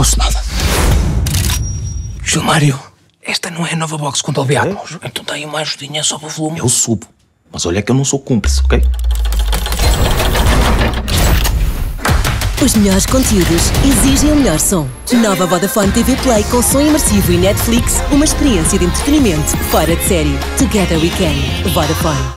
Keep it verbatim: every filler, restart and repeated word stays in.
ouço nada. Gilmário, esta não é a nova box com Dolby Atmos. É? Então dá aí uma ajudinha só para o volume. Eu subo. Mas olha que eu não sou cúmplice, ok? Os melhores conteúdos exigem o melhor som. Nova Vodafone T V Play com som imersivo e Netflix, uma experiência de entretenimento fora de série. Together we can. Vodafone.